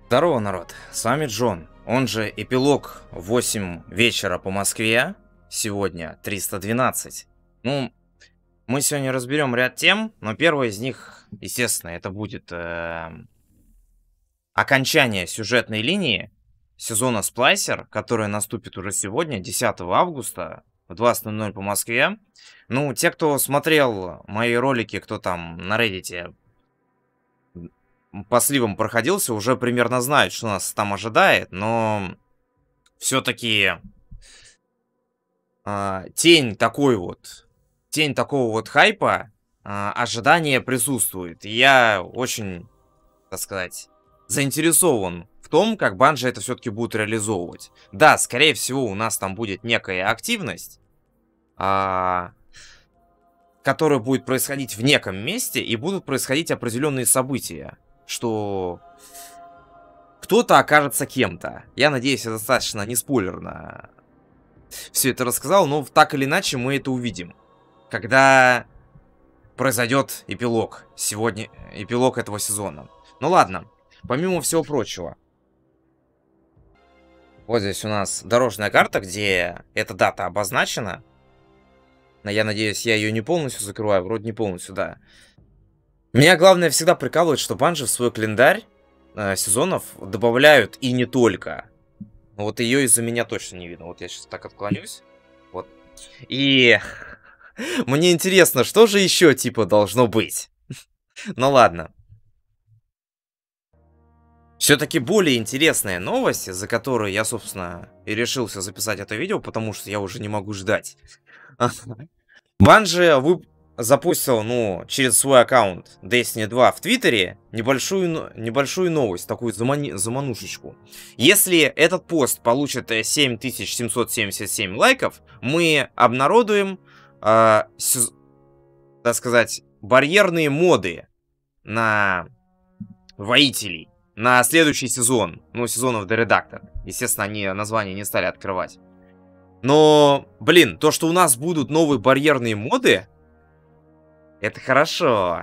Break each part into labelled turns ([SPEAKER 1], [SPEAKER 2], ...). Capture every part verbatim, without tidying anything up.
[SPEAKER 1] Здорово, народ, с вами Джон, он же Эпилог, восемь вечера по Москве, сегодня триста двенадцать. Ну, мы сегодня разберем ряд тем, но первая из них, естественно, это будет э, окончание сюжетной линии сезона Splicer, которая наступит уже сегодня, десятого августа, в двадцать ноль ноль по Москве. Ну, те, кто смотрел мои ролики, кто там на Reddit по сливам проходился, уже примерно знают, что нас там ожидает, но все-таки э, тень такой вот, тень такого вот хайпа, э, ожидание присутствует. И я очень, так сказать, заинтересован в том, как Bungie это все-таки будут реализовывать. Да, скорее всего, у нас там будет некая активность, э, которая будет происходить в неком месте, и будут происходить определенные события, что кто-то окажется кем-то. Я надеюсь, я достаточно не спойлерно все это рассказал, но так или иначе мы это увидим, когда произойдет эпилог. Сегодня эпилог этого сезона. Ну ладно, помимо всего прочего. Вот здесь у нас дорожная карта, где эта дата обозначена. Но я надеюсь, я ее не полностью закрываю. Вроде не полностью, да. Меня главное всегда прикалывает, что Bungie в свой календарь э, сезонов добавляют и не только. Вот ее из-за меня точно не видно. Вот я сейчас так отклонюсь. Вот. И мне интересно, что же еще типа должно быть. Ну ладно. Все-таки более интересная новость, из-за которой я, собственно, и решился записать это видео, потому что я уже не могу ждать. Bungie вы... запустил, ну, через свой аккаунт Destiny два в Твиттере небольшую, небольшую новость, такую замани, заманушечку. Если этот пост получит семь тысяч семьсот семьдесят семь лайков, мы обнародуем, э, сез... так сказать, барьерные моды на воителей на следующий сезон. Ну, сезонов The Redactor. Естественно, они название не стали открывать. Но, блин, то, что у нас будут новые барьерные моды, это хорошо.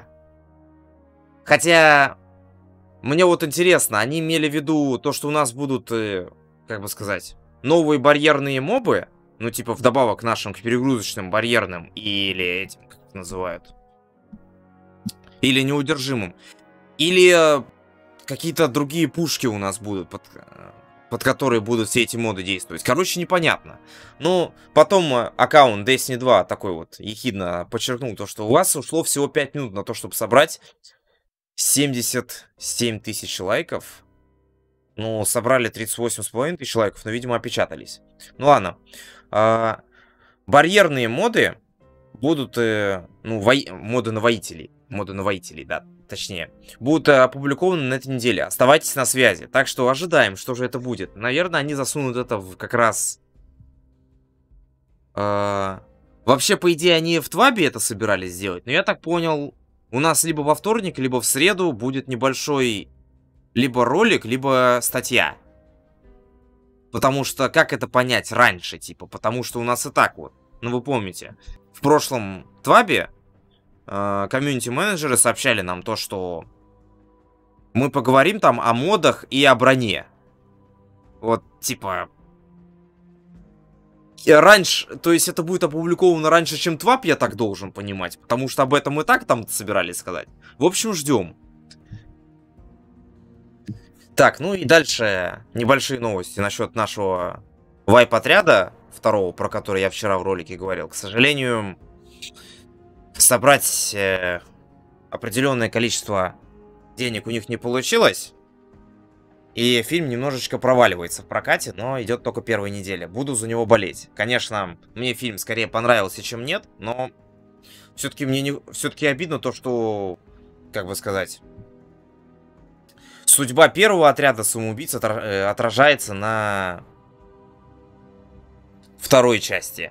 [SPEAKER 1] Хотя, мне вот интересно, они имели в виду то, что у нас будут, э, как бы сказать, новые барьерные мобы, ну, типа, вдобавок к нашим к перегрузочным барьерным, или этим, как их называют, или неудержимым, или э, какие-то другие пушки у нас будут, под, под которые будут все эти моды действовать. Короче, непонятно. Ну, потом аккаунт Destiny два такой вот ехидно подчеркнул то, что у вас ушло всего пять минут на то, чтобы собрать семьдесят семь тысяч лайков. Ну, собрали тридцать восемь с половиной тысяч лайков, но, видимо, опечатались. Ну, ладно. А, барьерные моды будут, э, ну, во... моды на воителей. Моды на воителей, да. Точнее, будут опубликованы на этой неделе. Оставайтесь на связи. Так что ожидаем, что же это будет. Наверное, они засунут это в как раз... Э, вообще, по идее, они в Твабе это собирались сделать. Но я так понял, у нас либо во вторник, либо в среду будет небольшой либо ролик, либо статья. Потому что, как это понять раньше, типа? Потому что у нас и так вот. Ну, вы помните, в прошлом Твабе комьюнити-менеджеры сообщали нам то, что мы поговорим там о модах и о броне. Вот, типа... Раньше, то есть это будет опубликовано раньше, чем Тваб, я так должен понимать. Потому что об этом мы так там собирались сказать. В общем, ждем. Так, ну и дальше небольшие новости насчет нашего вайп-отряда второго, про который я вчера в ролике говорил. К сожалению... собрать э, определенное количество денег у них не получилось. И фильм немножечко проваливается в прокате, но идет только первая неделя. Буду за него болеть. Конечно, мне фильм скорее понравился, чем нет, но все-таки мне не, все-таки обидно то, что, как бы сказать, судьба первого отряда самоубийц отражается на второй части.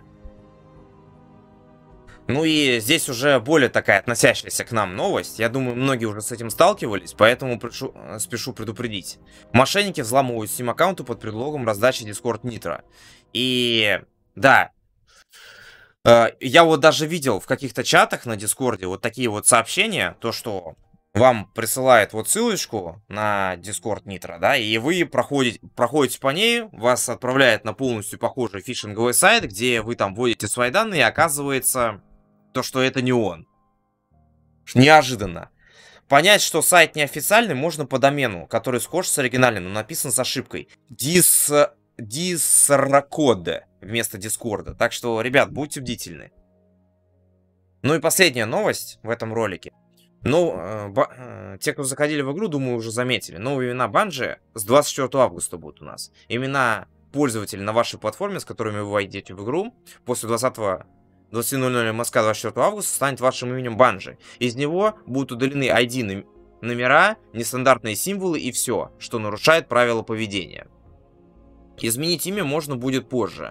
[SPEAKER 1] Ну и здесь уже более такая относящаяся к нам новость. Я думаю, многие уже с этим сталкивались, поэтому пришу, спешу предупредить. Мошенники взламывают Steam аккаунты под предлогом раздачи Discord Nitro. И да, э, я вот даже видел в каких-то чатах на Дискорде вот такие вот сообщения, то что вам присылает вот ссылочку на Discord Nitro, да, и вы проходите, проходите по ней, вас отправляет на полностью похожий фишинговый сайт, где вы там вводите свои данные, и оказывается то, что это не он. Неожиданно. Понять, что сайт неофициальный, можно по домену, который схож с оригинальным, но написан с ошибкой. Дис... Дисракод вместо Дискорда. Так что, ребят, будьте бдительны. Ну и последняя новость в этом ролике. Ну, э, э, те, кто заходили в игру, думаю, уже заметили. Новые имена Банжи с двадцать четвёртого августа будут у нас. Имена пользователей на вашей платформе, с которыми вы войдете в игру, после двадцатого двадцать ноль ноль Москва двадцать четвёртого августа станет вашим именем Банжи. Из него будут удалены ай ди, номера, нестандартные символы и все, что нарушает правила поведения. Изменить имя можно будет позже.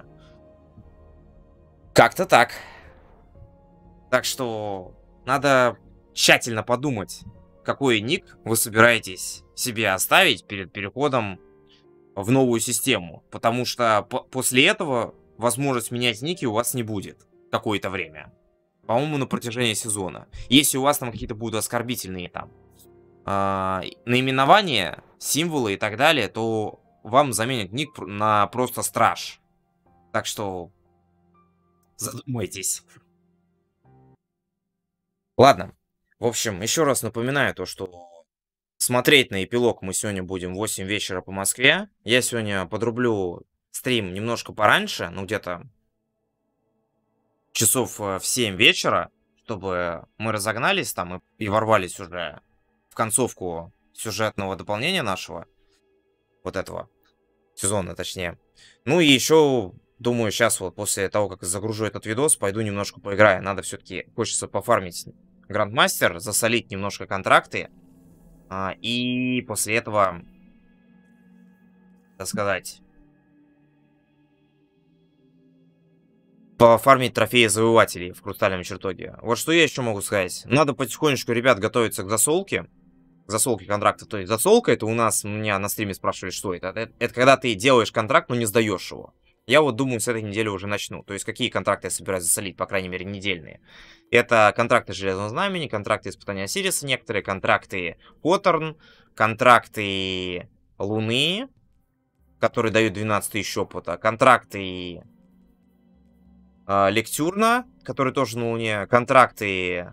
[SPEAKER 1] Как-то так. Так что надо тщательно подумать, какой ник вы собираетесь себе оставить перед переходом в новую систему. Потому что после этого возможность менять ники у вас не будет какое-то время. По-моему, на протяжении сезона. Если у вас там какие-то будут оскорбительные там э, наименования, символы и так далее, то вам заменят ник на просто страж. Так что задумайтесь. Ладно. В общем, еще раз напоминаю то, что смотреть на эпилог мы сегодня будем в восемь вечера по Москве. Я сегодня подрублю стрим немножко пораньше, ну где-то часов в семь вечера, чтобы мы разогнались там и, и ворвались уже в концовку сюжетного дополнения нашего, вот этого сезона, точнее. Ну и еще, думаю, сейчас вот после того, как загружу этот видос, пойду немножко поиграю. Надо все-таки, хочется пофармить Грандмастер, засолить немножко контракты. А, и после этого, так сказать, пофармить трофеи завоевателей в Хрустальном чертоге. Вот что я еще могу сказать. Надо потихонечку, ребят, готовиться к засолке. К засолке контракта. То есть засолка, это у нас, меня на стриме спрашивали, что это. Это, это когда ты делаешь контракт, но не сдаешь его. Я вот думаю, с этой недели уже начну. То есть какие контракты я собираюсь засолить, по крайней мере, недельные. Это контракты Железного Знамени, контракты Испытания Осириса, некоторые контракты Хоторн, контракты Луны, которые дают двенадцать тысяч опыта, контракты э, Лектюрна, которые тоже на Луне, контракты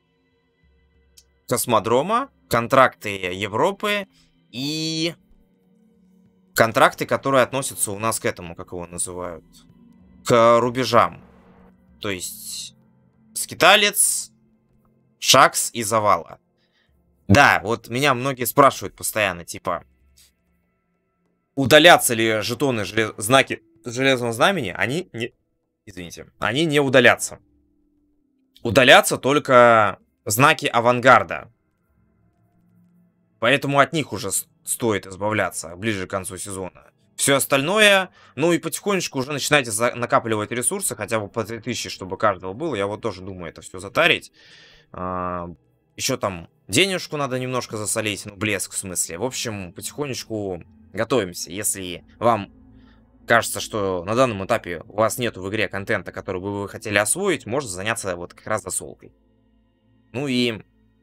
[SPEAKER 1] Космодрома, контракты Европы и контракты, которые относятся у нас к этому, как его называют, к рубежам. То есть Скиталец, Шакс и Завала. Да, вот меня многие спрашивают постоянно, типа, удалятся ли жетоны, желез... знаки Железного Знамени? Они не... Извините. Они не удалятся. Удалятся только знаки Авангарда. Поэтому от них уже стоит избавляться ближе к концу сезона. Все остальное, ну и потихонечку уже начинайте накапливать ресурсы, хотя бы по три тысячи, чтобы каждого было. Я вот тоже думаю это все затарить. А, еще там денежку надо немножко засолить, ну блеск в смысле. В общем, потихонечку готовимся. Если вам кажется, что на данном этапе у вас нету в игре контента, который бы вы хотели освоить, можно заняться вот как раз засолкой. Ну и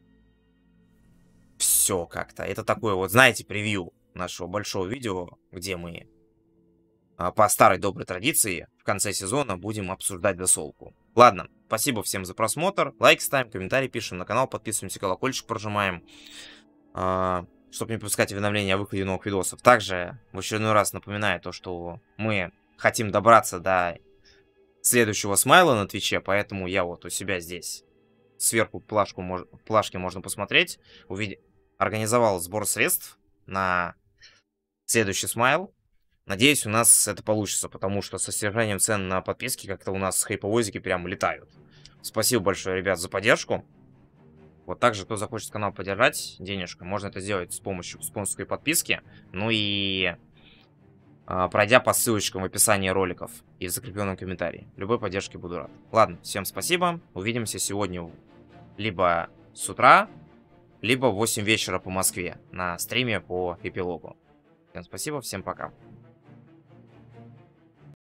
[SPEAKER 1] все как-то. Это такое вот, знаете, превью нашего большого видео, где мы а, по старой доброй традиции в конце сезона будем обсуждать засолку. Ладно, спасибо всем за просмотр. Лайк ставим, комментарий пишем, на канал подписываемся, колокольчик прожимаем, а, чтобы не пропускать уведомления о выходе новых видосов. Также в очередной раз напоминаю то, что мы хотим добраться до следующего смайла на Твиче, поэтому я вот у себя здесь сверху плашку, мож... плашки можно посмотреть. Увид... Организовал сбор средств на следующий смайл. Надеюсь, у нас это получится, потому что со снижением цен на подписки как-то у нас хайповозики прям летают. Спасибо большое, ребят, за поддержку. Вот также, кто захочет канал поддержать денежкой, можно это сделать с помощью спонсорской подписки. Ну и а, пройдя по ссылочкам в описании роликов и в закрепленном комментарии. Любой поддержке буду рад. Ладно, всем спасибо. Увидимся сегодня либо с утра, либо в восемь вечера по Москве на стриме по эпилогу. Всем спасибо, всем пока.